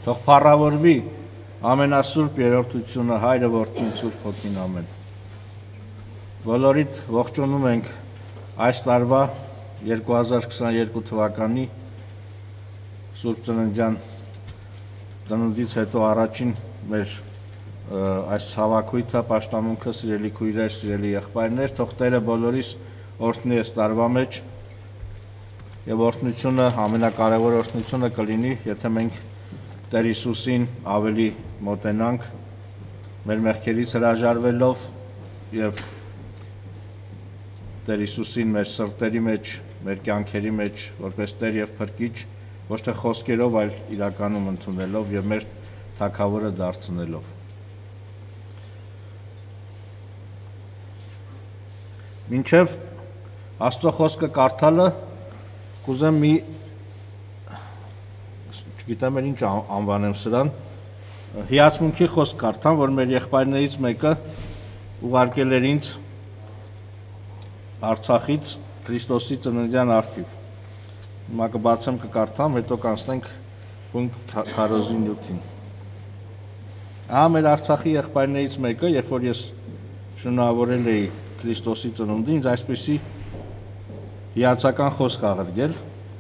թող փառավորվի ամենասուրբ երրորդությունը Հայրը Որդին Սուրբ Հոգին ամեն։ Բոլորիդ ողջունում ենք այս տարվա 2022 թվականի Սուրբ Ծննդյան ծնունդից հետո առաջին մեր այս հավաքույթը պաշտամունքը սիրելի քույրեր, սիրելի եղբայրներ, թող Տերը բոլորիս օրհնի այս տարվա մեջ եւ օրհնությունը ամենակարևոր օրհնությունը կլինի, եթե մենք Տեր Հիսուսին ավելի մոտենանք մեր մեղքերից հրաժարվելով եւ Տեր Հիսուսին մեր սրտերի մեջ, մեր կյանքերի մեջ որպես Տեր եւ Փրկիչ ոչ թե խոսքերով, այլ իրականում ընդունելով եւ մեր Թագավորը դարձնելով։ Մինչև Աստծո խոսքը կարդալը կուզեմ մի չգիտեմ ինչ անվանեմ սրան հիացմունքի խոսք կարդամ, որ մեր եղբայրներից մեկը ուղարկել էր ինձ Արցախից Քրիստոսի ծննդյան առթիվ։ Հիմա կբացեմ կկարդամ, հետո կանցնենք բուն քարոզի նյութին։ Ահա մեր Արցախի եղբայրներից մեկը, երբ որ ես շնորհավորել էի Քրիստոսի ծնունդին, ինձ այսպեսի հիացական խոսք աղրգել։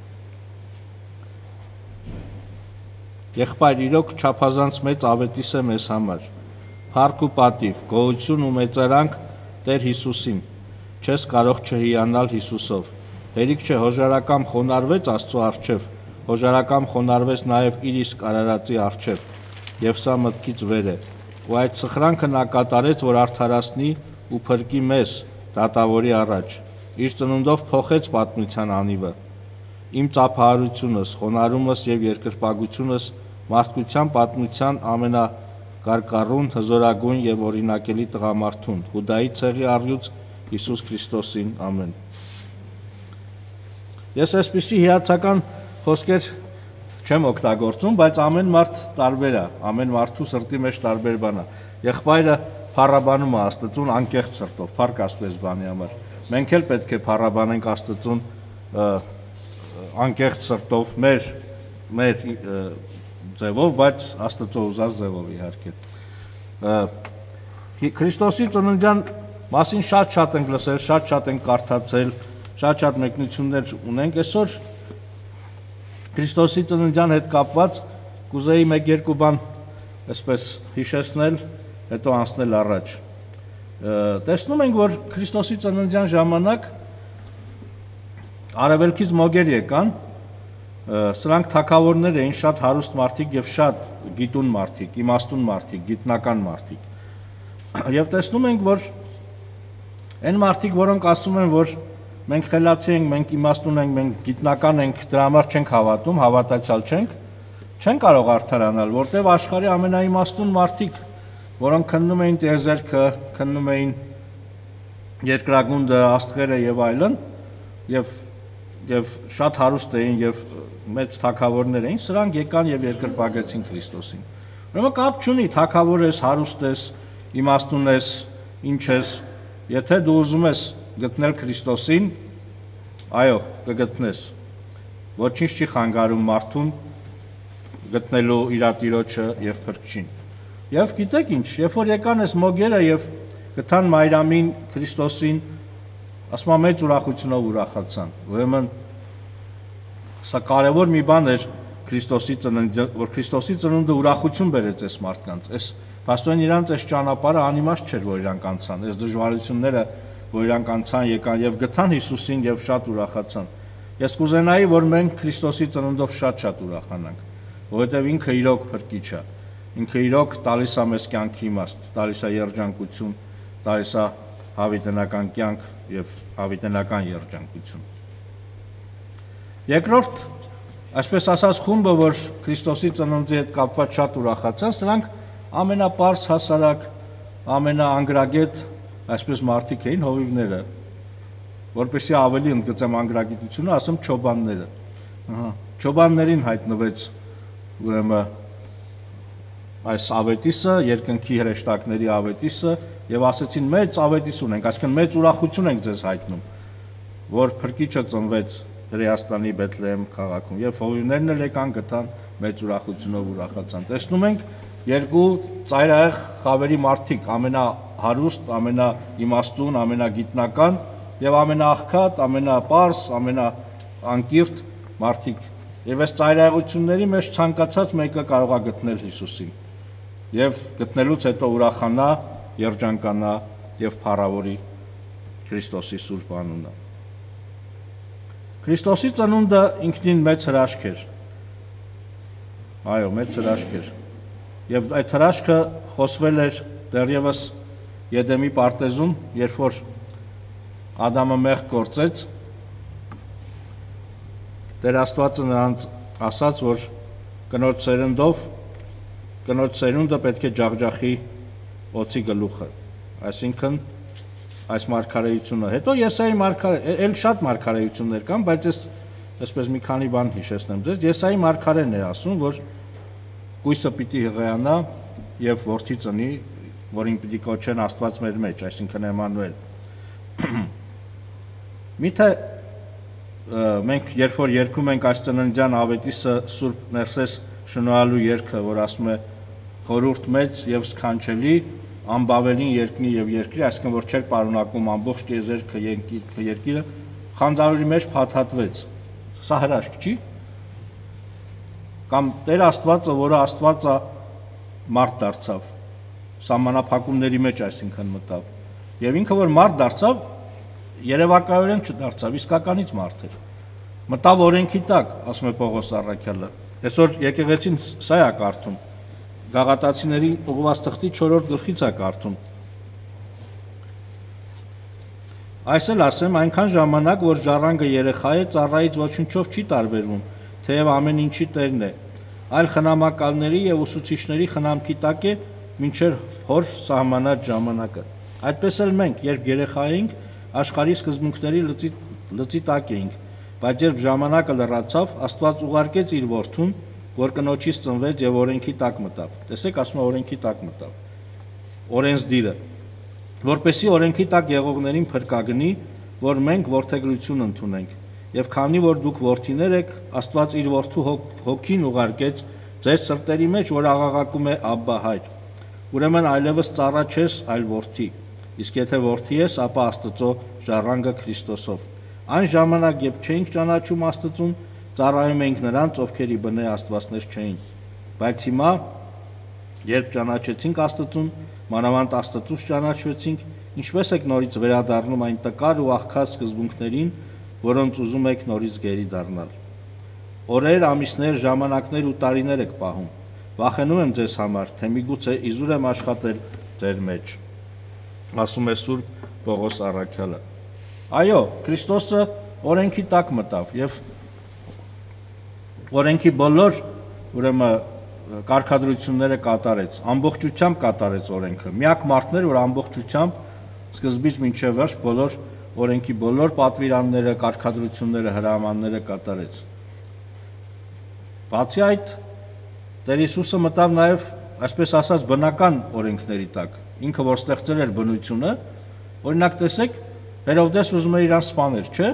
Եղբայր, իրոք չափազանց մեծ ավետիս է մեզ համար։ Փառք ու պատիվ, գոհություն ու մեծարանք Տեր Հիսուսին։ Չես կարող չհիանալ Հիսուսով։ Հերիք չէ, հոժարակամ խոնարհվեց Աստծո առջև, հոժարակամ խոնարհվեց նաև իր իսկ արարածի առջև, եւ սա մտքից վեր է։ Ու այդ սխրանքը նա կատարեց, որ արդարացնի ու փրկի մեզ դատավորի առաջ։ Իր ծնունդով փոխեց պատմության անիվը։ Իմ ծափահարությունս, խոնարհումս եւ երկրպագությունս մարդկության պատմության ամենակարկառուն, հզորագույն եւ օրինակելի տղամարդուն, Հուդայի ցեղի առյուծ Հիսուս Քրիստոսին, ամեն։ Ես այսպիսի հիացական խոսքեր չեմ օգտագործում, բայց ամեն մարդ տարբեր է, ամեն մարդու սրտի մեջ տարբեր բան է։ Եղբայրը փառաբանում է Աստծուն անկեղծ սրտով, փառք Աստծո բանի համար։ Մենք էլ պետք է փառաբանենք Աստծուն անկեղծ սրտով, մեր ձևով, բայց Աստծո ուզած ձևով իհարկե։ Քրիստոսի ծննդյան մասին շատ ենք լսել, շատ ենք կարդացել, շատ մեկնություններ ունենք։ Այսօր Քրիստոսի ծննդյան հետ կապված կուզեի 1-2 բան այսպես հիշեցնել, հետո անցնել առաջ։ Տեսնում ենք, որ Քրիստոսի ծննդյան ժամանակ արևելքից մոգեր եկան, սրանք թագավորներ էին, շատ հարուստ մարդիկ եւ շատ գիտուն մարդիկ, իմաստուն մարդիկ, գիտնական մարդիկ։ Եվ տեսնում ենք, որ այն մարդիկ, որոնք ասում են, որ մենք խելացի ենք, մենք իմաստուն ենք, մենք գիտնական ենք, դրա համար չենք հավատում, հավատացյալ չեն կարող արդարանալ, որտեղ աշխարհի ամենաիմաստուն մարդիկ, որոնք քննում էին տիեզերքը, քննում էին երկրագունդը, աստղերը եւ այլն, եւ շատ հարուստ էին եւ մեծ թագավորներ էին, սրանք եկան եւ երկրպագեցին Քրիստոսին։ Ուրեմն կապ չունի թագավոր ես, հարուստ ես, իմաստուն ես, ինչ ես, եթե դու ուզում ես գտնել Քրիստոսին, այո, կգտնես։ Ոչինչ չի խանգարում մարդուն գտնելու իր Տիրոջը եւ Փրկչին։ Եվ գիտեք ինչ, երբ որ եկան այս մոգերը եւ գտան Մայրամին Քրիստոսին, ասում մեծ ուրախությունով ուրախացան։ Ուրեմն սա կարևոր մի բան էր Քրիստոսի ծնունդը, որ Քրիստոսի ծնունդը ուրախություն բերեց այս մարդկանց։ Այս փաստորեն իրանց այս ճանապարհը անիմաստ չէր, որ իրանք անցան, այս դժվարությունները, որ իրանք անցան, եկան եւ գտան Հիսուսին եւ շատ ուրախացան։ Ես կուզենայի, որ մենք Քրիստոսի ծնունդով շատ ուրախանանք, որովհետեւ ինքը իրոք Փրկիչ է։ Ինքը իրոք տալիս է մեզ կյանքի իմաստ, տալիս է երջանկություն, տալիս է հավիտենական կյանք եւ հավիտենական երջանկություն։ Երկրորդ, այսպես ասած, խումբը, որ Քրիստոսի ծննդի հետ կապված շատ ուրախացան, սրանք ամենապարզ հասարակ, ամենաանգրագետ, այսպես մարդիկ էին հովիվները, որպեսզի ավելի ընդգծեմ անգրագիտությունը, ասեմ չոբանները։ Չոբաններին հայտնվեց ուրեմն այս ավետիսը, երկնքի հրեշտակների ավետիսը, եւ ասեցին մեծ ավետիս ունենք, այսինքն մեծ ուրախություն ենք ձեզ հայտնում, որ Փրկիչը ծնվեց Հրեաստանի Բեթլեհեմ քաղաքում, եւ հովիվներն էլ եկան գտան մեծ ուրախությունով ուրախացան։ Տեսնում ենք երկու ծայրահեղ խավերի մարդիկ, ամենահարուստ, ամենաիմաստուն, ամենագիտնական եւ ամենաաղքատ, ամենապարս, ամենաանկիրթ մարդիկ։ Եվ այս ծայրահեղությունների մեջ ցանկացած մեկը կարող է գտնել Հիսուսին եւ գտնելուց հետո ուրախանա, երջանկանա եւ փառավորի Քրիստոսի սուրբ անունը։ Քրիստոսի ծնունդը ինքնին մեծ հրաշք էր։ Այո, մեծ հրաշք էր։ Եվ այդ հրաշքը խոսվել էր դեռևս Եդեմի պարտեզում, երբ որ Ադամը մեղք գործեց, Տեր Աստվածը նրանց ասաց, որ կնոջ սերունդը պետք է ջախջախի օձի գլուխը, այսինքն այս մարգարեությունը։ Հետո Եսայի էլ շատ մարգարեություններ կան, բայց այսպես մի քանի բան հիշեցնեմ ձեզ։ Եսայի մարգարեն է ասում, որ կույսը պիտի հղեանա եւ որդի ծնի, որին պիտի կոչեն Աստված մեր մեջ, այսինքն Էմանուել։ Միթե մենք երբ որ երգում ենք այս ծննդյան ավետիսը Սուրբ Ներսես շնորհալու երգը, որ ասում է խորհուրդ մեծ եւ սքանչելի, անբավելին երկնի եւ երկրի, այսինքն որ չէր պարունակում ամբողջ տիեզերքը, երկիրը, խանձարուրի մեջ փաթաթվեց։ Սա հրաշք չի։ Կամ Տեր Աստվածը, որը Աստվածը մարդ դարձավ, սահմանափակումների մեջ այսինքն մտավ։ Եվ ինքը որ մարդ դարձավ, երևակայորեն չդարձավ, իսկականից մարդ էր։ Մտավ օրենքի տակ, ասում է Պողոս առաքյալը։ Այսօր եկեղեցին սա է կարդում։ Գաղատացիների ուղղված թղթի 4-րդ գլխից է կարդում։ Այս էլ ասեմ, այնքան ժամանակ, որ ժառանգը երեխա է, ծառայից ոչնչով չի տարբերվում, թեև ամեն ինչի տերն է, այլ խնամակալների եւ ուսուցիչների խնամքի տակ է մինչև հոր սահմանած ժամանակը։ Այդպես էլ մենք, երբ երեխա էինք, աշխարհի սկզբունքների լծի տակ էինք, բայց երբ ժամանակը լրացավ, Աստված ուղարկեց իր որդուն, որ կնոջից ծնվեց եւ օրենքի տակ մտավ։ Տեսեք, ասում է օրենքի տակ մտավ։ Օրենսդիրը, որպեսզի օրենքի տակ եղողներին փրկագնի, որ մենք որդեգրություն ընդունենք։ Եվ քանի որ դուք որդիներ եք, Աստված իր որդու հոգին ուղարկեց ձեր սրտերի մեջ, որ աղաղակում է Աբբա հայր։ Ուրեմն այլևս ծառա չես, այլ որդի։ Իսկ եթե որդի ես, ապա Աստծո ժառանգը Քրիստոսով։ Այն ժամանակ, երբ չէինք ճանաչում Աստծուն, ծառայում էինք նրանց, ովքերի բնե աստվածներ չէին։ Բայց հիմա, երբ ճանաչեցինք Աստծուն, մանավանդ Աստծուց ճանաչվեցինք, ինչպես եք նորից վերադառնում այն տկար ու աղքատ սկզբունքներին, որոնց ուզում եք նորից գերի դառնալ։ Օրեր, ամիսներ, ժամանակներ ու տարիներ եք պահում։ Վախենում եմ ձեզ համար, թե միգուցե իզուր եմ աշխատել ձեր մեջ, ասում է Սուրբ Պողոս առաքյալը։ Այո, Քրիստոսը օրենքի տակ մտավ եւ օրենքի բոլոր ուրեմն կարգադրությունները կատարեց, ամբողջությամբ կատարեց օրենքը։ Միակ մարդն էր, որ ամբողջությամբ սկզբից մինչև վերջ բոլոր օրենքի բոլոր պատվիրանները, կարգադրությունները, հրամանները կատարեց։ Բացի այդ, Տեր Հիսուսը մտավ նաև, այսպես ասած, բնական օրենքների տակ։ Ինքը որ ստեղծել էր բնությունը, օրինակ տեսեք, Հերովդես ուզում էր իրան սպանել, չէ՞։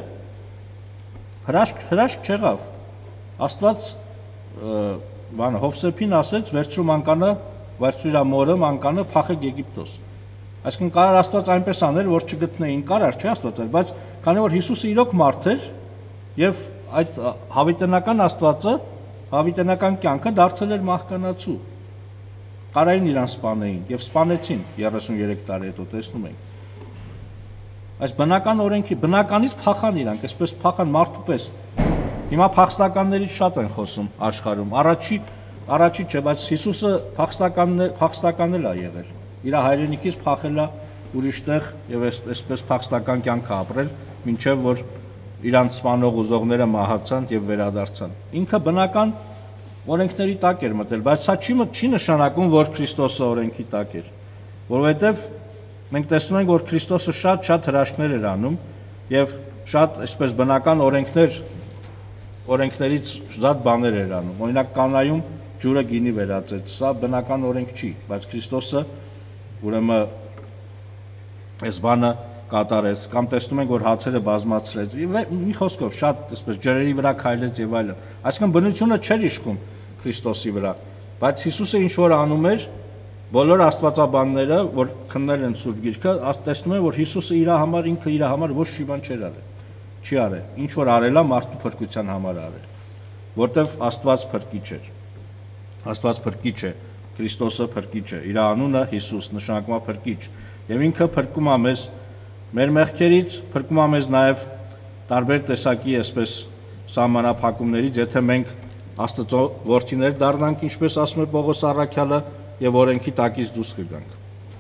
Հրաշք չեղավ։ Աստված Հովսեփին ասեց, վերցրու մանկանը, վերցրու իր մորը մանկանը, փախեք Եգիպտոս։ Այսինքն կարար Աստված այնպես աներ, որ չգտնեին, կարար, չէ՞ Աստված, բայց քանի որ Հիսուսը իրոք մարդ էր եւ այդ հավիտենական Աստվածը, հավիտենական կյանքը դարձել էր մահկանացու։ Կարային իրան սպանեին եւ սպանեցին 33 տարի հետո, տեսնում ենք։ Այս բնական օրենքի բնականից փախան իրանք, այսպես փախան մարդու պես։ Հիմա փախստականներից շատ են խոսում աշխարհում։ Առաջի չէ, բայց Հիսուսը փախստական էլ է եղել։ Իր հայրենիքից փախել է ուրիշտեղ եւ այսպես փախստական կյանք ապրել, մինչեւ որ իրան սպանող ուզողները մահացան եւ վերադարձան։ Ինքը բնական օրենքների տակ էր մտել, բայց սա չի նշանակում, որ Քրիստոսը օրենքի տակ էր, որովհետեւ մենք տեսնում ենք, որ Քրիստոսը շատ հրաշքներ էր անում եւ շատ այսպես բնական օրենքներից շատ բաներ էր անում։ Օրինակ կանայում ջուրը գինի վերածեց, սա բնական օրենք չի, բայց Քրիստոսը ուրեմն այս բանը կատարեց, կամ տեսնում ենք, որ հացերը բազմացրեց, մի խոսքով շատ այսպես ջրերի վրա քայլեց եւ այլն։ Այսինքն բնությունը չէր իշխում։ Քրիստոսի վրա, բայց Հիսուսը ինչ որ անում էր, բոլոր աստվածաբանները, որ քննել են Սուրբ Գիրքը, տեսնում են, որ Հիսուսը ինքը իր համար ոչ մի բան չէր արել, չի արել, ինչ որ արել է մարդու փրկության համար արել, որտեվ Աստված փրկիչ էր, Աստված փրկիչ է, Քրիստոսը փրկիչ է, իր անունը Հիսուս նշանակում է փրկիչ, եւ ինքը փրկում է մեզ մեր մեղքերից, փրկում է մեզ նաեւ տարբեր տեսակի այսպես սահմանափակումներից, եթե մենք Աստծո որդիներ դառնանք, ինչպես ասում է Պողոս առաքյալը, եւ օրենքի տակից դուրս կգանք։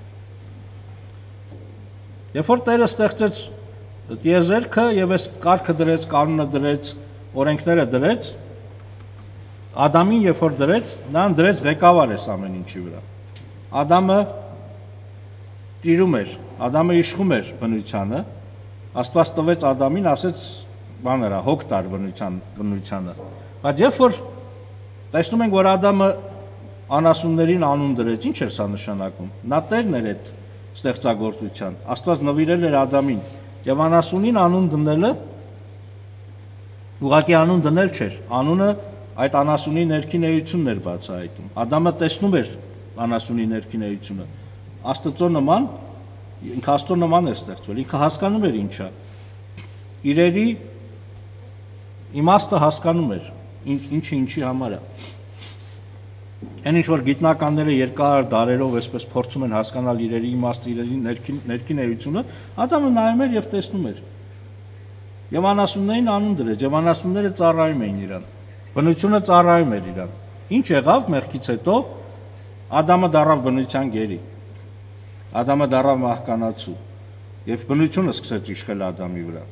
Երբ որ Տերը ստեղծեց տիեզերքը եւ այս կարգը դրեց, կանոնը դրեց, օրենքները դրեց, Ադամին երբ որ դրեց, նրան դրեց ղեկավար էս ամեն ինչի վրա։ Ադամը տիրում էր, Ադամը իշխում էր բնությանը, Աստված տվեց Ադամին, ասեց բաներա, հոգ տար բնությանը։ Բայց երբ որ տեսնում ենք, որ Ադամը անասուններին անուն դրեց, ինչ էր սա նշանակում։ Նա տերն էր այդ ստեղծագործության։ Աստված նվիրել էր Ադամին եւ անասունին անուն դնելը ուղղակի անուն դնել չէր։ Անունը այդ անասունի ներքին էությունն էր բացահայտում։ Ադամը տեսնում էր անասունի ներքին էությունը։ Աստծո նման, ինքը Աստծո նման է ստեղծվել։ Ինքը հասկանում էր ինչա։ Իրերի իմաստը հասկանում էր, ինչը ինչի համար է։ Այն ինչ որ գիտնականները երկար դարերով այսպես փորձում են հասկանալ իրերի իմաստը, իրերի ներքին էությունը, Ադամը նայում էր եւ տեսնում էր։ Եվ անասուններին անուն դրեց, եւ անասունները ծառայում էին իրան։ Բնությունը ծառայում էր իրան։ Ինչ եղավ մեղքից հետո Ադամը դառավ բնության գերի։ Ադամը դառավ մահկանացու։ Եվ բնությունը սկսեց իշխել Ադամի վրա։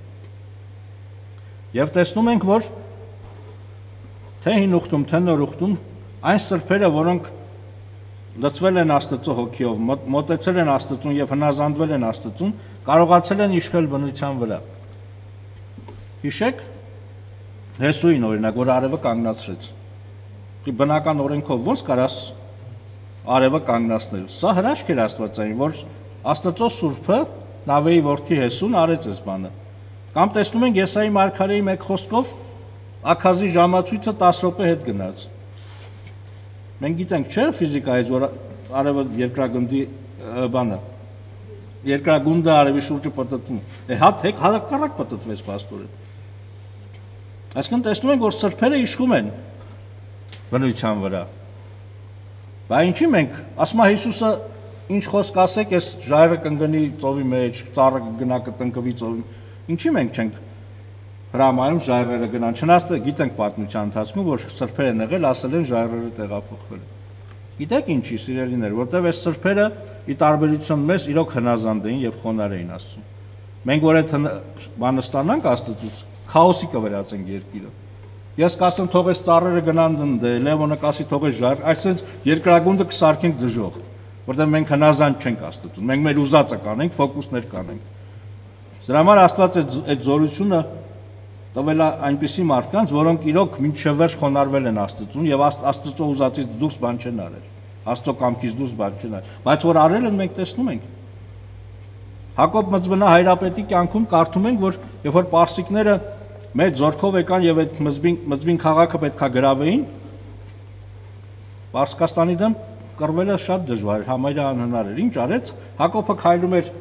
Եվ տեսնում ենք, որ թե հին ուխտում, թե նոր ուխտում այն սրբերը, որոնք լցվել են Աստծո հոգիով, մոտեցել են Աստծուն եւ հնազանդվել են Աստծուն, կարողացել են իշխել բնության վրա։ Հիշեք Հեսուին օրինակ, որ արևը կանգնացրեց։ Բնական օրենքով ոնց կարաս արևը կանգնացնել։ Սա հրաշք էր աստվածային, որ Աստծո Սուրբը Նավեի որդի Հեսուն արեց այս բանը։ Կամ տեսնում ենք Եսայի մարգարեի մեկ խոսքով Աքազի ժամացույցը 10 րոպե հետ գնաց։ Մենք գիտենք, չէ՞, ֆիզիկայից, որ արևը երկրագնդի բանը, երկրագունդը արևի շուրջը պտտվում։ Հակառակ պտտվեց փաստորեն։ Այսինքն տեսնում ենք, որ սրբերը իշխում են բնության վրա։ Բայց ինչի մենք, ասում է Հիսուսը, ինչ խոսք ասեք, այս ժայռը կընկնի ծովի մեջ, ծառը կգնա կտնկվի ծովի։ Ինչի մենք չենք հրամայում ժայռերը գնան։ Չնայած գիտենք պատմության ընթացքում, որ սրբեր են եղել, ասել են ժայռերը տեղափոխվել։ Գիտեք ինչի, սիրելիներ, որտեղ այս սրբերը ի տարբերություն մեզ իրոք հնազանդ էին եւ խոնարհ էին Աստծուն։ Մենք որ այդ բանը ստանանք Աստծուց, քաոսի կվերածենք երկիրը։ Ես կասեմ թող այս ծառերը գնան դնդե, Լևոնը կասի թող այս ժայռ, այսինքն երկրագունդը կսարքենք դժոխ, որտեղ մենք հնազանդ չենք Աստծուն։ Մենք մեր ուզածը կանենք, ֆոկուսներ կանենք։ Դրա համար Աստված այդ զորությունը տվել է այնպիսի մարդկանց, որոնք իրոք մինչև վերջ խոնարհվել են Աստծուն եւ Աստծո ուզածից դուրս բան չեն արել։ Աստծո կամքից դուրս բան չեն արել, բայց որ արել են մենք տեսնում ենք։ Հակոբ Մզբնա հայրապետի կյանքում կարդում ենք, որ երբ որ պարսիկները մեծ զորքով եկան եւ այդ Մզբին քաղաքը պետքա գրավեին, Պարսկաստանի դեմ կռվելը շատ դժվար էր, համարյա անհնար էր։ Ինչ արեց։ Հակոբը քայլում էր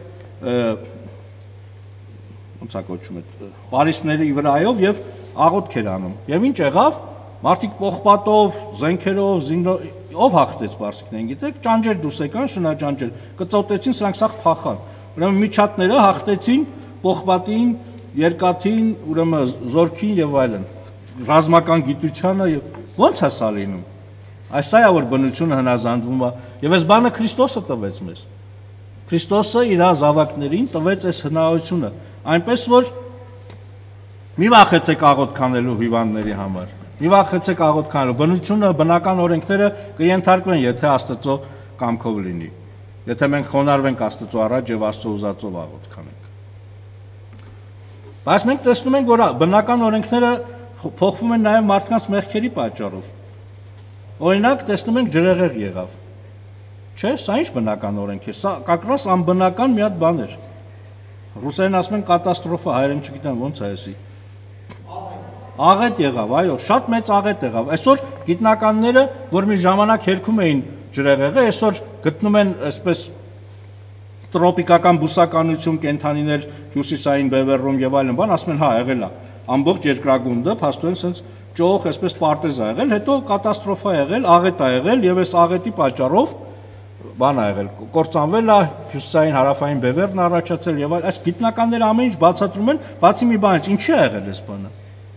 ոնց է կոչում այդ պարիսպների վրայով եւ աղոթք էր անում։ Եվ ինչ եղավ։ Մարդիկ պողպատով, զենքերով, ով հաղթեց պարսիկներին, գիտեք, ճանճեր դուրս եկան, շնաճանճեր, կծոտեցին, սրանք սաղ փախան։ Ուրեմն միջատները հաղթեցին պողպատին, երկաթին, ուրեմն զորքին եւ այլն։ Ռազմական գիտությանը ո՞նց է սա լինում։ Այս է որ բնությունը հնազանդվում է եւ այս բանը Քրիստոսը տվեց մեզ։ Քրիստոսը իր զավակներին տվեց այս հնարավորությունը, այնպես որ մի վախեցեք աղոթք անելու հիվանդների համար։ Մի վախեցեք աղոթք անելու, բնությունը, բնական օրենքները կենթարկվեն, եթե Աստծո կամքով լինի։ Եթե մենք խոնարհվենք Աստծո առաջ եւ Աստծո ուզածով աղոթք անենք։ Բայց մենք տեսնում ենք, որ բնական օրենքները փոխվում են նաեւ մարդկանց մեղքերի պատճառով։ Օրինակ, տեսնում ենք ջրեղեղ եղավ։ Չէ, սա ինչ բնական օրենք է, սա կակրաս անբնական մի հատ բան էր։ Ռուսերեն ասում են կատաստրոֆա, հայերեն չգիտեմ ոնց է էսի։ աղետ եղավ, այո, շատ մեծ աղետ եղավ։ Այսօր գիտնականները, որ մի ժամանակ հերքում էին ջրեղեղը, այսօր գտնում են այսպես տրոպիկական բուսականություն, կենդանիներ հյուսիսային բևեռում եւ այլն, բան ասում են, հա, եղել է։ Ամբողջ երկրագունդը փաստորեն sense ճոխ այսպես պարտեզ ա եղել, հետո կատաստրոֆա եղել, աղետ ա եղել եւ այս աղետի պատճառով բան ա եղել, կործանվել է հյուսիսային հարավային բևեռն առաջացել եւ այլ, այս գիտնականները ամեն ինչ բացատրում են, բացի մի բանից, ինչի է եղել այս բանը։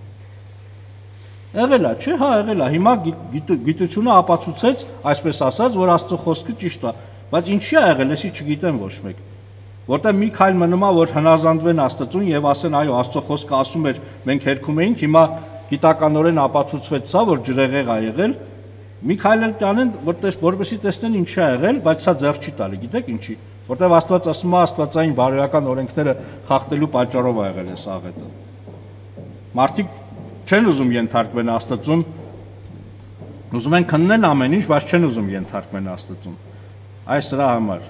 Եղել է, չէ, հա, եղել է։ Հիմա գիտությունը ապացուցեց, այսպես ասած, որ Աստծո խոսքը ճիշտ է, բայց ինչի է եղել, էսի չգիտեն ոչ մեկ։ Որտեղ մի քայլ մնում է, որ հնազանդվեն Աստծուն եւ ասեն, այո, Աստծո խոսքը ասում էր, մենք հերքում էինք, հիմա գիտականորեն ապացուցվեց սա, որ ջրեղեղ ա եղել, մի քայլ էլ կանեն, որպեսզի տեսնեն ինչ է եղել, բայց սա ձեռ չի տալի, գիտեք ինչի, որտեղ Աստված ասում է, աստվածային բարոյական օրենքները խախտելու պատճառով ա եղել այս աղետը։ Մարդիկ չեն ուզում ենթարկվեն Աստծուն, ուզում են քննեն ամեն ինչ, բայց չեն ուզում ենթարկվեն Աստծուն։ Այս սրա համար։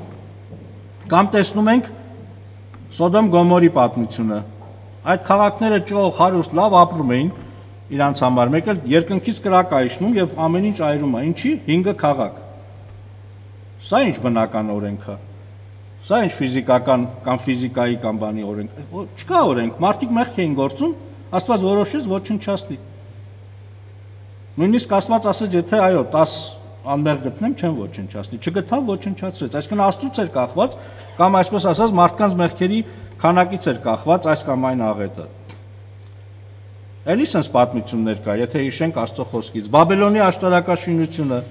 Կամ տեսնում ենք Սոդոմ Գոմորի պատմությունը։ Այդ քաղաքները ճոխ, հարուստ, լավ ապրում էին իրանց համար, մեկ էլ երկնքից կրակ է իջնում եւ ամեն ինչ այրում է։ Ինչի? 5 քաղաք։ Սա ինչ բնական օրենք է։ Սա ինչ ֆիզիկական կամ ֆիզիկայի կամ բանի օրենք։ Չկա օրենք, մարդիկ մեղք էին գործում, Աստված որոշեց ոչնչացնի։ Նույնիսկ Աստված ասեց, եթե այո, 10 անմեղ գտնեմ, չեմ ոչնչացնի։ Չգտավ, ոչնչացրեց։ Այսինքն Աստծուց էր կախված, կամ այսպես ասած, մարդկանց մեղքերի քանակից էր կախված այս կամ այն աղետը։ Էլի sense պատմություններ կա, եթե հիշենք Աստծո խոսքից։ Բաբելոնի աշտարակաշինությունը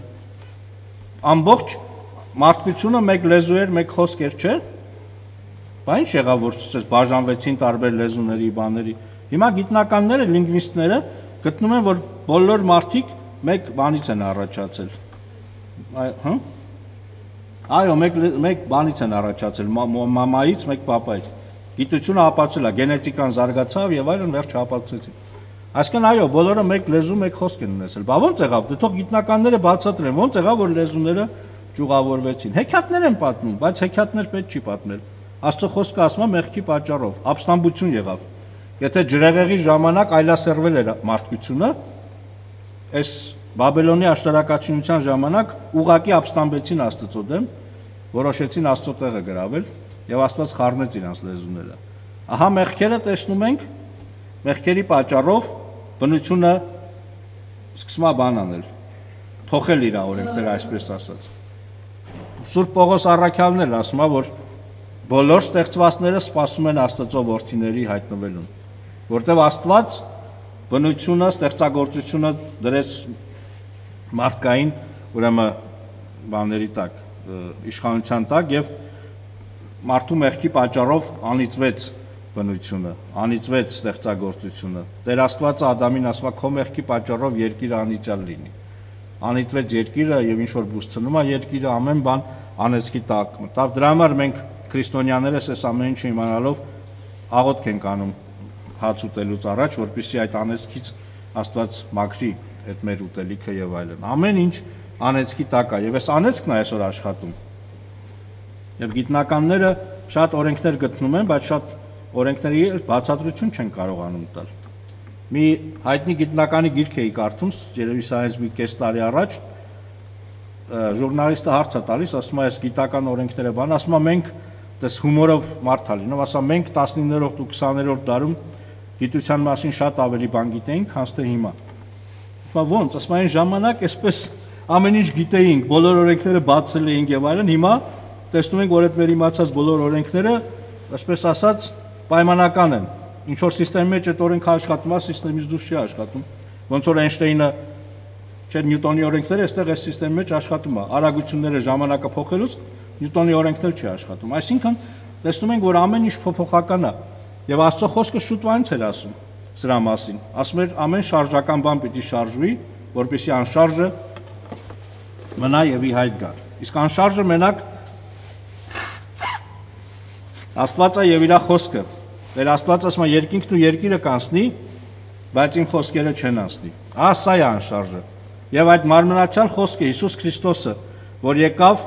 ամբողջ մարդկությունը մեկ լեզու էր, մեկ խոսք էր, չէ՞։ Բա ինչ եղավ, որ ցույց բաժանվեցին տարբեր լեզուների, բաների։ Հիմա գիտնականները, լինգվիստները գտնում են, որ բոլոր մարդիկ մեկ բանից են առաջացել։ Հա։ Այո, մեկ բանից են առաջացել, մամայից, մեկ պապայից։ Գիտությունը ապացուցել է, գենետիկան զարգացավ եւ այլն, վերջ ապացուցեցին։ Այսինքն այո, բոլորը մեկ լեզու, մեկ խոսք են ունեցել։ Բա ո՞նց եղավ, դե թող գիտնականները բացատրեն, ո՞նց եղավ, որ լեզուները ճյուղավորվեցին։ Հեքիաթներ են պատմում, բայց հեքիաթներ պետք չի պատմել։ Աստծո խոսքը ասում է մեղքի պատճառով, ապստամբություն եղավ։ Եթե ջրեղեղի ժամանակ այլասերվել էր մարդկությունը, այս Բաբելոնի աշտարակաշինության ժամանակ ուղակի ապստամբեցին Աստծո դեմ, որոշեցին Աստծո տեղը գրավել եւ Աստված խառնեց իրանց լեզուները։ Ահա մեղքերը տեսնում ենք, մեղքերի պատճառով բնությունը սկսում է բան անել, փոխել իր օրենքները, այսպես ասած։ Սուրբ Պողոս առաքյալն էլ ասում է, որ բոլոր ստեղծվածները սպասում են Աստծո որդիների հայտնվելուն, որտեղ Աստված բնությունը, ստեղծագործությունը դրեց մարդկային, ուրեմն բաների տակ, իշխանության տակ եւ մարդու մեղքի պատճառով անիծվեց բնությունը, անիծվեց ստեղծագործությունը։ Տեր Աստվածը Ադամին ասում է, քո մեղքի պատճառով երկիրը անիծյալ լինի։ Անիծվեց երկիրը եւ ինչ որ բուսցնում է երկիրը, ամեն բան անեծքի տակ մտավ։ Դրա համար մենք քրիստոնյաներս այս ամեն ինչը իմանալով աղոթք ենք անում հաց ուտելուց առաջ, որպեսզի այդ անեծքից Աստված մաքրի այդ մեր ուտելիքը եւ այլն։ Ամեն ինչ անեծքի տակ է եւ այս անեծքն է այսօր աշխատում։ Եվ գիտնականները շատ օրենքներ գտնում են, բայց շատ օրենքների բացատրություն չեն կարողանում տալ։ Մի հայտնի գիտնականի գիրք էի կարդում, երևի սա հենց մի կես տարի առաջ, ժուրնալիստը հարց է տալիս, ասում է, այս գիտական օրենքները բան, ասում է, մենք դες հումորով մարդ է լինում, ասում մենք 19-րդ ու 20-րդ դարում գիտության մասին շատ ավելի բան գիտեինք, քան թե հիմա։ Ասում ոնց, ասում այն ժամանակ այսպես ամեն ինչ գիտեինք, բոլոր օրենքները բացել էինք եւ այլն, հիմա տեսնում ենք, որ այդ մեր իմացած բոլոր օրենքները, այսպես ասած, պայմանական են։ Ինչ որ սիստեմի մեջ այդ օրենքը աշխատում է, սիստեմից դուրս չի աշխատում։ Ոնց որ Էյնշտեյնը չէ Նյուտոնի օրենքները, այստեղ այս սիստեմի մեջ աշխատում է։ Արագությունները ժամանակը փոխելուց Նյուտոնի օրենքն չի աշխատում։ Այսինքն տեսնում ենք, որ ամեն ինչ փոփոխական է։ Եվ Աստծո խոսքը շուտ վանից էր ասում սրա մասին։ Ասում էր ամեն շարժական բան պիտի շարժվի, որպեսզի անշարժը մնա եւ ի հայտ գա։ Իսկ անշարժը մենակ Աստվածը եւ իր խոսքը։ Դեր Աստված ասում է երկինքն ու երկիրը կանցնի, բայց իմ խոսքերը չեն անցնի։ Ահա սա է անշարժը։ Եվ այդ մարմնացյալ խոսքը Հիսուս Քրիստոսը, որ եկավ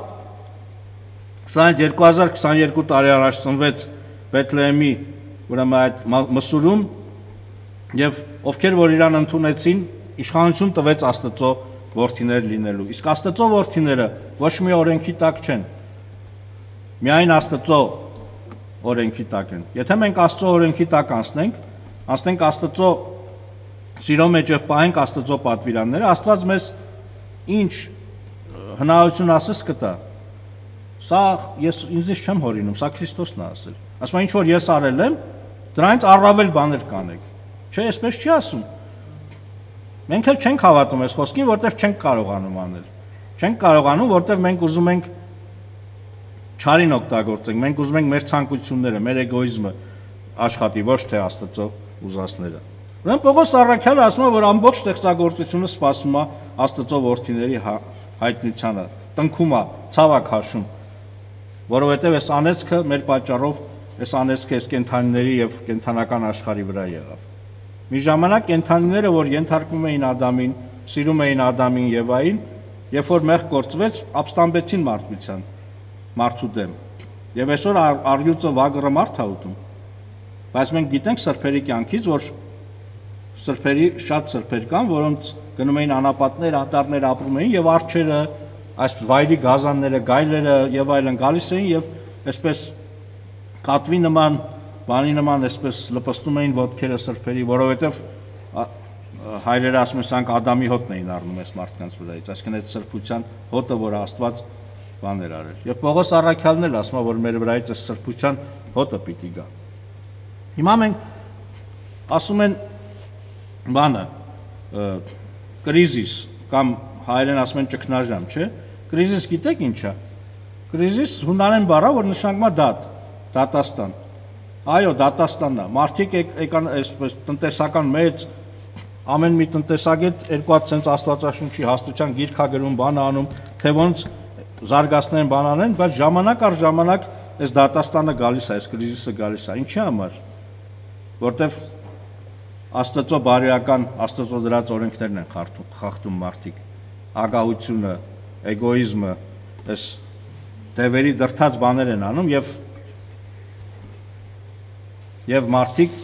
2022 տարի առաջ ծնվեց Բեթլեհեմի, ուրեմն այդ Մսուրում, Եվ ովքեր որ իրան ընդունեցին, իշխանություն տվեց Աստծո որդիներ լինելու։ Իսկ Աստծո որդիները ոչ մի օրենքի տակ չեն։ Միայն Աստծո օրենքի տակ են։ Եթե մենք Աստծո օրենքի տակ անցնենք Աստծո սիրո մեջ եւ պահենք Աստծո պատվիրանները, Աստված մեզ ինչ հնարավորություն ասես կտա։ Սա ես ինձ չեմ հորինում, սա Քրիստոսն է ասել։ Ասում է ինչ որ ես արել եմ, դրանից առավել բաներ կանեք։ Չէ, այսպես չի ասում։ Մենք էլ չենք հավատում այս խոսքին, որտեղ չենք կարողանում անել։ Չենք կարողանում, որտեղ մենք ուզում ենք չարին օգտագործենք, մենք ուզում ենք մեր ցանկությունները, մեր էգոիզմը աշխատի, ոչ թե Աստծո ուզածները։ Ուրեմն Պողոս առաքյալը ասում է, որ ամբողջ ստեղծագործությունը սպասում է Աստծո որդիների հայտնությանը, տնքում է, ցավ է քաշում, որովհետև այս անեծքը մեր պատճառով, այս անեծքը այս կենդանիների եւ կենդանական աշխարհի վրա եղավ։ Մի ժամանակ կենդանիները, որ ենթարկվում էին Ադամին, սիրում էին Ադամին եւ Եվային, երբ որ մեղք գործվեց, ապստամբեցին մարդու դեմ։ Եվ այսօր արյուծը վագրը մարդ է ուտում։ Բայց մենք գիտենք սրբերի կյանքից, որ շատ սրբեր կան, որոնց գնում էին անապատներ, ատառներ ապրում էին եւ արջերը, այս վայրի գազանները, գայլերը եւ այլն գալիս էին եւ այսպես կատվի նման, բանի նման այսպես լպստում էին ոտքերը սրբերի, որովհետեւ հայրերը ասում են սրանք Ադամի հոտն էին առնում այս մարդկանց վրայից, այսինքն այդ սրբության հոտը, որ Աստված բաներ արել։ Եվ Պողոս առաքյալն էլ ասում է, որ մեր վրայից այս սրբության հոտը պիտի գա։ Հիմա մենք ասում են բանը կրիզիս կամ հայերեն ասում են ճգնաժամ, չէ՞։ Կրիզիս գիտեք ինչ է։ Կրիզիս հունարեն բառ է, որ նշանակում է դատաստան։ Այո, դատաստանն է։ Մարդիկ եկան այսպես տնտեսական մեծ ամեն մի տնտեսագետ 2 ցենց Աստվածաշունչի հաստության գիրք է գրում, բան անում, թե ոնց զարգացնեն բան անեն, բայց ժամանակ առ ժամանակ այս դատաստանը գալիս է, այս կրիզիսը գալիս է։ Ինչի համար։ Որտեվ Աստծո բարոյական, Աստծո դրած օրենքներն են խախտում մարդիկ, ագահությունը, էգոիզմը, այս դևերի դրթած բաներ են անում եւ մարդիկ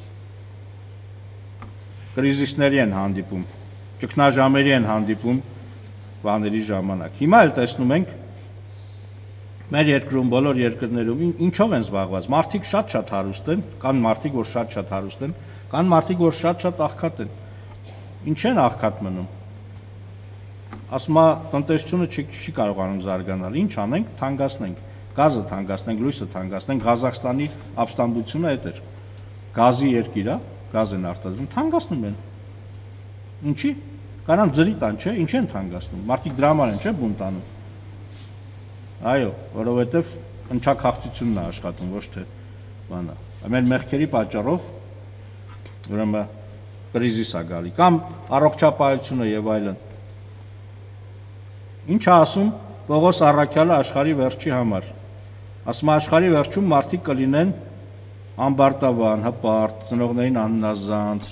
կրիզիսների են հանդիպում, ճգնաժամերի են հանդիպում բաների ժամանակ։ Հիմա էլ տեսնում ենք մեր երկրում, բոլոր երկրներում ինչով են զբաղված։ Մարդիկ շատ հարուստ են, կան մարդիկ, որ շատ հարուստ են, կան մարդիկ, որ շատ աղքատ են։ Ինչ են աղքատ մնում։ Ասում է տնտեսությունը չի կարողանում զարգանալ։ Ինչ անենք, թանկացնենք, գազը թանկացնենք, լույսը թանկացնենք, Ղազախստանի ապստամբությունը այդ էր։ Գազի երկիր է, գազ են արտադրում, թանկացնում են։ Ինչի։ Կանան ձրի տան, չէ՞, ինչ են թանկացնում։ Մարդիկ դրա համար են, չէ՞, բունտ անում։ Այո, որովհետև ընչաքաղցությունն է աշխատում, ոչ թե բանը։ Մեր մեղքերի պատճառով ուրեմն կրիզիս է գալի կամ առողջապահությունը եւ այլն։ Ինչ է ասում Պողոս առաքյալը աշխարհի վերջի համար։ Ասում է աշխարհի վերջում մարդիկ կլինեն ամբարտավան, հպարտ, ծնողներին աննազանդ,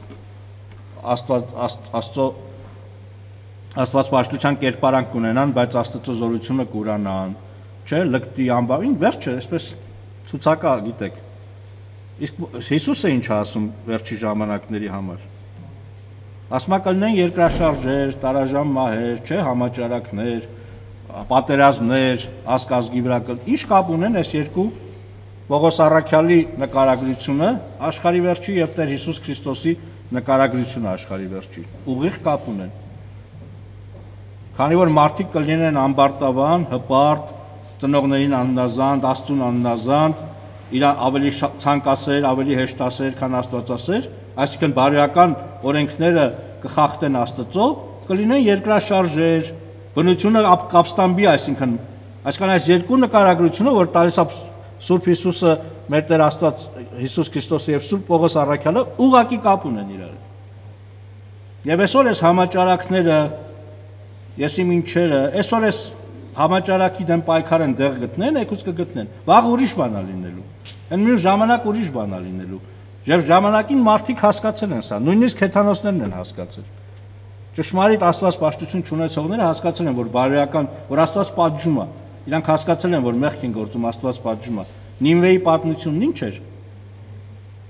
Աստվածպաշտության կերպարանք կունենան, բայց Աստծո զորությունը կուրանան, չէ, լկտի ամբարին, վերջը, այսպես ցուցակա, գիտեք։ Իսկ Հիսուսը ինչ է ասում վերջի ժամանակների համար։ Ասում է կլինեն երկրաշարժեր, տարաժամ մահեր, չէ, համաճարակներ, պատերազմներ, ազգի վրա ինչ կապ ունեն այս երկու Պողոս առաքյալի նկարագրությունը աշխարհի վերջի եւ Տեր Հիսուս Քրիստոսի նկարագրությունը աշխարհի վերջի։ Ուղիղ կապ ունեն։ Քանի որ մարդիկ կլինեն ամբարտավան, հպարտ, ծնողներին աննազանդ, Աստծուն աննազանդ, իր ավելի ցանկասեր, ավելի հեշտասեր, քան Աստվածասեր, այսինքն բարոյական օրենքները կխախտեն Աստծո, կլինեն երկրաշարժեր, բնությունը կապստամբի, այսինքն այս երկու նկարագրությունը, որ տալիս է Սուրբ Հիսուսը, մեր Տեր Աստված Հիսուս Քրիստոսը եւ Սուրբ Պողոս առաքյալը ուղղակի կապ ունեն իրար։ Եվ այսօր այս համաճարակները, եսի մինչերը, այսօր այս համաճարակի դեմ պայքար են դեղ գտնեն, եկուց կգտնեն։ Վաղ ուրիշ բան է լինելու։ Այն մյուս ժամանակ ուրիշ բան է լինելու։ Եվ ժամանակին մարդիկ հասկացել են սա, նույնիսկ հեթանոսներն են հասկացել։ Ճշմարիտ Աստվածպաշտություն չունեցողները հասկացել են, որ բարոյական, որ Աստված պատժում է։ Իրանք հասկացել են, որ մեղք են գործում, Աստված պատժում է։ Նինվեի պատմությունն ինչ էր։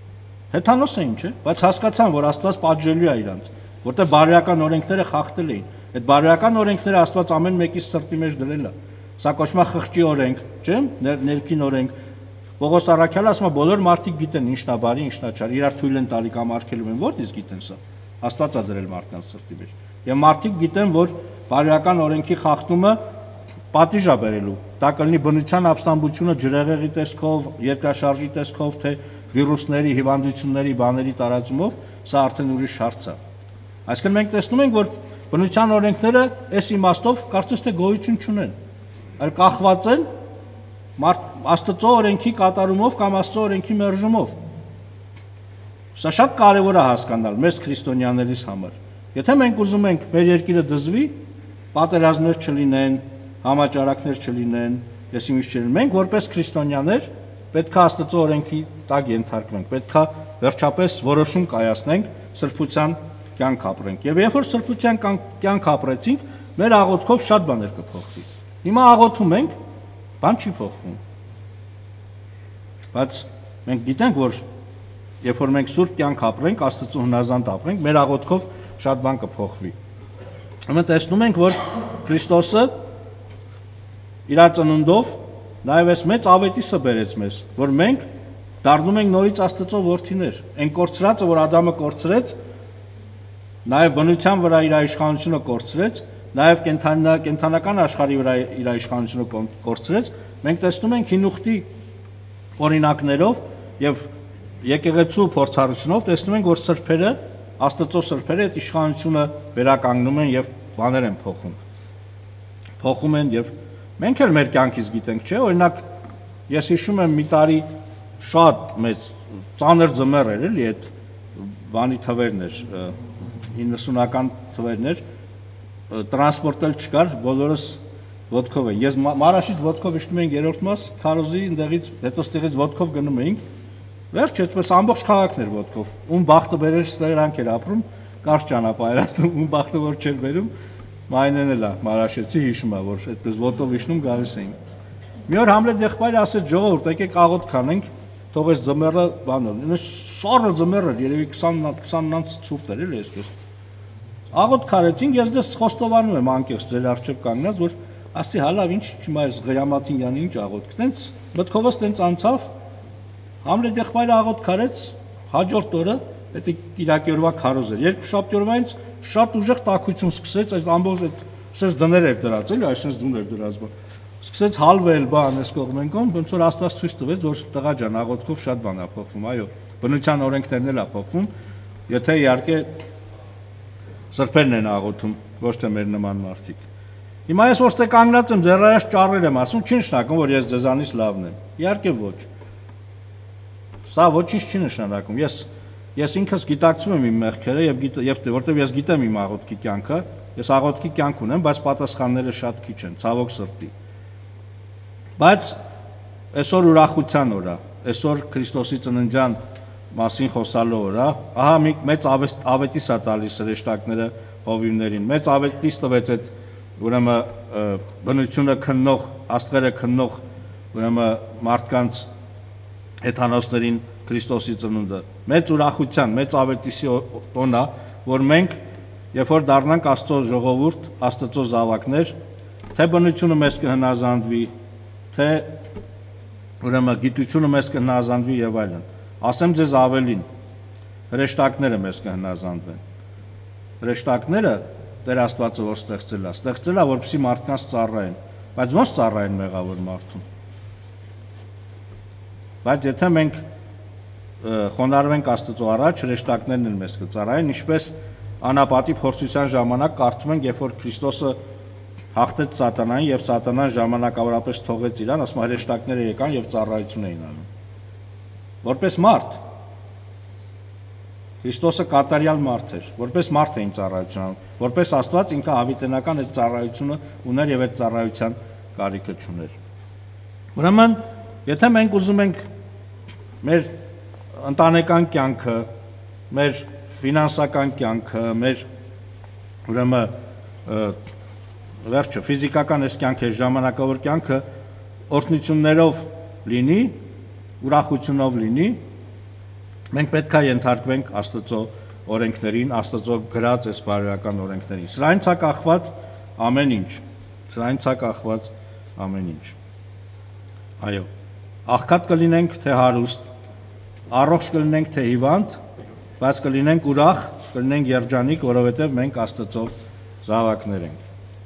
Հեթանոս էին, չէ՞, բայց հասկացան, որ Աստված պատժելու է իրանց, որտեղ բարոյական օրենքները խախտել էին։ Այդ բարոյական օրենքները Աստված ամեն մեկի սրտի մեջ դրել է։ Սա կոչվում է խղճի օրենք, չէ՞, ներքին օրենք։ Պողոս առաքյալը ասում է, բոլոր մարդիկ գիտեն ինչն է բարի, ինչն է չար, իրար թույլ են տալի կամ արգելում են, որտե՞ց գիտեն սա։ Աստված է դրել մարդկանց սրտի մեջ։ Եվ մարդիկ գիտեն, որ բարոյական օրենքի խախտումը պատիժ է բերելու։ Դա կլինի բնության ապստամբությունը ջրեղեղի տեսքով, երկրաշարժի տեսքով, թե վիրուսների, հիվանդությունների, բաների տարածումով, սա արդեն ուրիշ հարց է։ Այսինքն մենք տեսնում ենք, որ բնության օրենքները այս իմաստով կարծես թե գոյություն չունեն, այլ կախված են Աստծո օրենքի կատարումով կամ Աստծո օրենքի մերժումով։ Սա շատ կարևոր է հասկանալ մեզ քրիստոնյաներիս համար։ Եթե մենք ուզում ենք մեր երկիրը դզվի, պատերազմներ չլինեն, համաճարակներ չլինեն, ես ինչ չլինեն, մենք որպես քրիստոնյաներ պետք է Աստծո օրենքի տակ ենթարկվենք, պետք է վերջապես որոշում կայացնենք, սրբության կյանք ապրենք։ Եվ երբ որ սրբության կյանք ապրեցինք, մեր աղոթքով շատ բաներ կփոխվի։ Հիմա աղոթում ենք, բան չի փոխվում։ Բայց մենք գիտենք, որ երբ որ մենք սուրբ կյանք ապրենք, Աստծո հնազանդ ապրենք, մեր աղոթքով շատ բան կփոխվի։ Մենք տեսնում ենք, որ Քրիստոսը իր ծնունդով նաև այս մեծ ավետիսը բերեց մեզ, որ մենք դառնում ենք նորից Աստծո որդիներ։ Այն կորցրածը, որ Ադամը կորցրեց, նաև բնության վրա իր իշխանությունը կորցրեց, նաև կենթանական աշխարհի վրա իր իշխանությունը կորցրեց, մենք տեսնում ենք հինուխտի օրինակներով եւ եկեղեցու փորձառությունով տեսնում ենք, որ սրբերը, Աստծո սրբերը այդ իշխանությունը վերականգնում են եւ բաներ են փոխում։ Փոխում են եւ մենք էլ մեր կյանքից գիտենք, չէ՞, օրինակ ես հիշում եմ մի տարի շատ մեծ ծանր ձմեռ էր, էլի այդ բանի թվերն էր 90-ական թվերներ, տրանսպորտել չկար, բոլորս ոտքով են։ Ես Մարաշից ոտքով իջնում ենք երրորդ մաս, քարոզի այնտեղից, հետո ստեղից ոտքով գնում էինք։ Վերջ այդպես ամբողջ քաղաքն էր ոտքով։ Ում բախտը բերեր ստերանք էր ապրում, կարճ ճանապարհ էր ասում, ում բախտը որ չէր բերում, մայնեն էլ է, Մարաշեցի հիշում է, որ այդպես ոտքով իջնում գալիս էին։ Մի օր Համլետ եղբայրը ասեց ժողովուրդ, եկեք աղոթք անենք, թող այս ձմեռը բան լինի։ Սառը ձմեռ էր, երևի 20-ից ցուրտ էր, էլի այսպես։ Աղոթք արեցինք, ես դες խոստովանում եմ անկեղծ ձեր առջև կանգնած, որ ասի հալավ ինչ հիմա այս Ղրամատինյանի ինչ աղոթք, տենց մտքովս տենց անցավ, Համլետ եղբայրը աղոթք արեց, հաջորդ օրը դա Կիրակի օրվա քարոզ էր, երկուշաբթի օրվանից շատ ուժեղ տաքություն սկսեց, այս ամբողջ այդ սենց դներ էր դրած, էլի այսպես դուն էր դրած, սկսեց հալվել բան այս կողմեն կողմ, ոնց որ Աստված ցույց տվեց, որ տղա ջան, աղոթքով շատ բան է փոխվում, այո, բնության օրենքներն էլ է փոխվում, եթե իհարկե սրբերն են աղոթում, ոչ թե մեր նման մարդիկ։ Հիմա ես որ ստե կանգնած եմ, ձեռարաշ ճառեր եմ ասում, չի նշանակում, որ ես ձեզանից լավն եմ։ Իհարկե ոչ։ Սա ոչինչ չի նշանակում։ Ես ինքս գիտակցում եմ իմ մեղքերը եւ որտեւ ես գիտեմ իմ աղոթքի կյանքը, ես աղոթքի կյանք ունեմ, բայց պատասխանները շատ քիչ են, ցավոք սրտի։ Բայց այսօր ուրախության օր է, այսօր Քրիստոսի ծննդյան մասին խոսալու օր է, ահա մի մեծ ավետիս է տալիս հրեշտակները հովիվներին, մեծ ավետիս տվեց այդ ուրեմն բնությունը քննող, աստղերը քննող ուրեմն մարդկանց հեթանոսներին Քրիստոսի ծնունդը, մեծ ուրախության, մեծ ավետիսի տոն է, որ մենք երբ որ դառնանք Աստծո ժողովուրդ, Աստծո զավակներ, թե բնությունը մեզ կհնազանդվի, թե ուրեմն գիտությունը մեզ կհնազանդվի եւ այլն։ Ասեմ ձեզ ավելին, հրեշտակները մեզ կհնազանդվեն։ Հրեշտակները Տեր Աստվածը որ ստեղծել է, որպեսզի մարդկանց ծառայեն, բայց ոնց ծառայեն մեղավոր մարդուն։ Բայց եթե մենք խոնարհվենք Աստծո առաջ, հրեշտակներն են մեզ կծառայեն, ինչպես անապատի փորձության ժամանակ կարդում ենք, երբ որ Քրիստոսը հաղթեց սատանային եւ սատանան ժամանակավորապես թողեց իրան, ասում հրեշտակները եկան եւ ծառայություն էին անում։ Որպես մարդ Քրիստոսը կատարյալ մարդ էր, որպես մարդ էին ծառայություն անում, որպես Աստված ինքը հավիտենական այդ ծառայությունը ուներ եւ այդ ծառայության կարիքը չուներ։ Ուրեմն, եթե մենք ուզում ենք մեր ընտանեկան կյանքը, մեր ֆինանսական կյանքը, մեր ուրեմն վերջը ֆիզիկական այս կյանքը, ժամանակավոր կյանքը օրհնություններով լինի, ուրախությունով լինի, Մենք պետք է ենթարկվենք Աստծո օրենքներին, Աստծո գրած այս բարոյական օրենքներին։ Սրանից է կախված ամեն ինչ։ Սրանից է կախված ամեն ինչ։ Այո, աղքատ կլինենք թե հարուստ, առողջ կլինենք թե հիվանդ, բայց կլինենք ուրախ, կլինենք երջանիկ, որովհետև մենք Աստծո զավակներ ենք։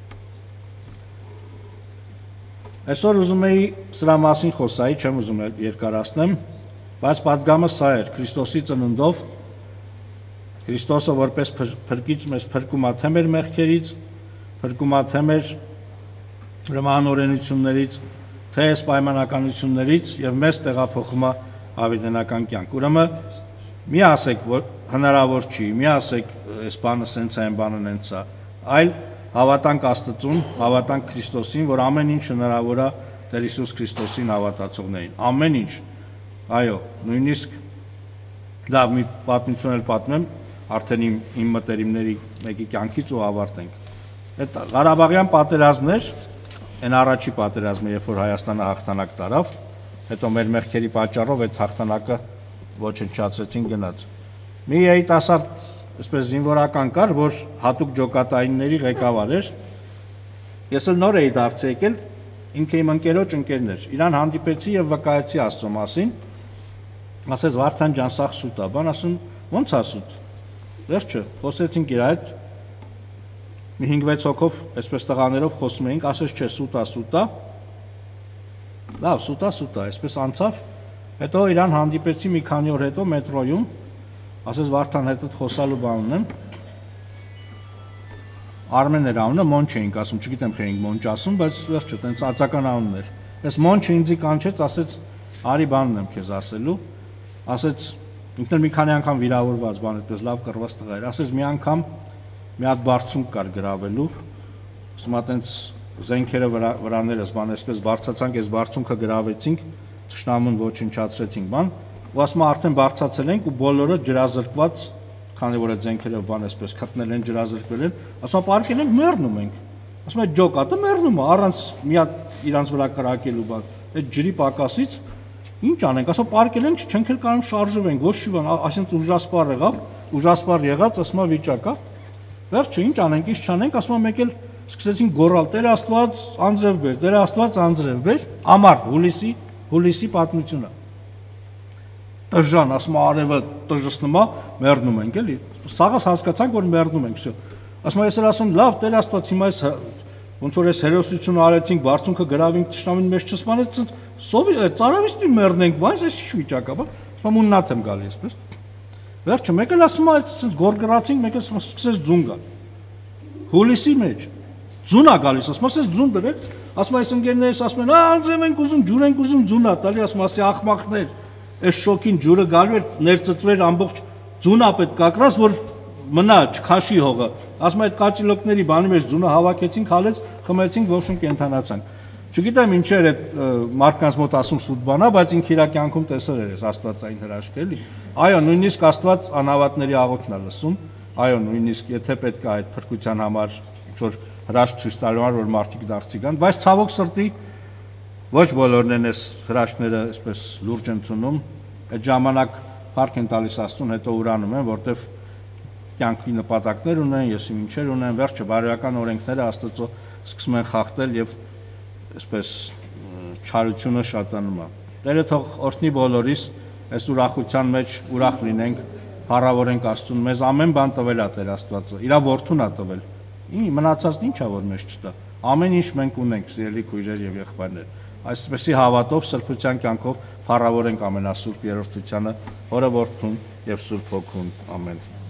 Այսօր ուզում էի սրա մասին խոսայի, չեմ ուզում երկարացնեմ, բայց պատգամը սա էր Քրիստոսի ծնունդով, Քրիստոսը որպես փրկիչ մեզ փրկում է թե մեր մեղքերից, փրկում է թե մեր անօրենություններից, թե այս պայմանականություններից եւ մեզ տեղափոխում է ավետենական կյանք։ Ուրեմն մի ասեք, որ հնարավոր չի, մի ասեք, այս բանը սենց է, այն բանը նենց է, այլ հավատանք Աստծուն, հավատանք Քրիստոսին, որ ամեն ինչ հնարավոր է Տեր Հիսուս Քրիստոսին հավատացողներին։ Ամեն ինչ։ Այո, նույնիսկ լավ մի պատմություն էլ պատմեմ, արդեն իմ մտերիմների մեկի կյանքից ու ավարտենք։ Այդ Ղարաբաղյան պատերազմն էր, այն առաջի պատերազմը, երբ որ Հայաստանը հաղթանակ տարավ, հետո մեր մեղքերի պատճառով այդ հաղթանակը ոչնչացրեցին գնաց։ Մի երիտասարդ, այսպես զինվորական կար, որ հատուկ ջոկատայինների ղեկավար էր։ Ես էլ նոր էի դարձել եկել, ինքը իմ ընկերոջ ընկերն էր։ Իրան հանդիպեցի եւ վկայեցի Աստծո մասին։ Ասեց Վարդան ջան, սա սուտ է, բան ասում, ո՞նց է սուտ։ Վերջը, խոսեցինք իր հետ։ Մի 5-6 հոգով, այսպես տղաներով խոսում էինք, ասեց չէ, սուտ է։ Լավ, սուտ է, այսպես անցավ։ Հետո իրան հանդիպեցի մի քանի օր հետո մետրոյում, ասեց Վարդան հետդ խոսալու բան ունեմ։ Արմեն էր անունը, Մոնչ էինք ասում, չգիտեմ թե էինք Մոնչ ասում, բայց վերջը տենց ածական անուն էր։ Այս Մոնչը ինձի կանչեց, ասեց արի բան ունեմ քեզ ասելու։ Ասեց ինքն էլ մի քանի անգամ վիրավորված բան այդպես լավ կռված տղա էր։ Ասեց մի անգամ մի հատ բարձունք կար գրավելու։ Ասում ա տենց զենքերը վրաներս բան այսպես բարձացանք, այս բարձունքը գրավեցինք, թշնամուն ոչնչացրեցինք բան։ Ու ասում ա արդեն բարձացել ենք ու բոլորը ջրազրկված, քանի որ այդ զենքերը բան այսպես քրտնել են, ջրազրկվել են, ասում ա պարկել ենք, մեռնում ենք։ Ասում ա ջոկատը մեռնում է, առանց մի հատ իրանց վրա կրակելու բան։ Այդ ջրի պակասից ինչ անենք, ասում պարկել ենք, չենք էլ կարող շարժվենք, ոչ մի բան, այսինքն ուժասպառ եղած, ասում ա վիճակա։ Վերջը ինչ անենք, ինչ չանենք, ասում ա մեկ էլ սկսեցին գոռալ, Տեր Աստված անձրև բեր, Տեր Աստված անձրև բեր, ամառ հուլիսի պատմությունը։ Տժժան, ասում ա արևը տժժացնում է, մեռնում ենք էլի։ Սաղս հասկացանք, որ մեռնում ենք, всё։ Ասում ա ես էլ ասում, լավ, Տեր Աստված, հիմա այս ոնց որ այս հերոսությունը արեցինք, բարձունքը գրավինք, տշնամին մեջ չսպանեց, ծարավիստի մեռնենք, բայց այս ի՞նչ վիճակ է, բա մուննաթ եմ գալի այսպես։ Վերջը մեկ էլ ասում ա, այսպես գորգրացինք, մեկ էլ սկսեց ձուն գալ։ Հուլիսի մեջ ձուն է գալիս, ասում ա, ասես ձուն դրեք, ասում ա, այս ընկերներս ասում են, անձրև ենք ուզում, ջուր ենք ուզում, ձուն է տալի, ասում ա, ասի աղմակներ, այս շոկին ջուրը գալու էր, ներծծվեր ամբողջ ձուն է պետք կակրած, որ մնա չքաշի հողը։ Ասում այդ կաճիլոկների բանի մեջ ձունը հավաքեցինք, հալեց, խմեցինք, ոչինչ կենթանացանք։ Չգիտեմ ինչ էր այդ մարդկանց մոտ ասում սուտ բանա, բայց ինքը իր կյանքում տեսել էր այս աստվածային հրաշքը էլի։ Այո, նույնիսկ Աստված անհավատների աղոթն է լսում։ Այո, նույնիսկ եթե պետք է այդ փրկության համար ինչ-որ հրաշք ցույց տալու համար, որ մարդիկ դարձի գան, բայց ցավոք սրտի ոչ բոլորն են այս հրաշքները այսպես լուրջ ընդունում։ Այդ ժամանակ փառք են տալիս Աստծուն, հետո ուրանում են, որտեվ կյանքի նպատակներ ունեն, եսի ինչեր ունեն, վերջը բարոյական օրենքները Աստծո սկսում են խախտել եւ այսպես չարությունը շատանում է։ Տերը թող օրհնի բոլորիս, այս ուրախության մեջ ուրախ լինենք, փառավորենք Աստծուն, մեզ ամեն բան տվել է Տեր Աստվածը, իր որդուն է տվել։ Մնացածն ի՞նչ է որ մեզ չտա։ Ամեն ինչ մենք ունենք, սիրելի քույրեր եւ եղբայրներ։ Այսպեսի հավատով, սրբության կյանքով փառավորենք ամենասուրբ երրորդությանը, Հորը Որդուն եւ Սուրբ Հոգուն։ Ամեն։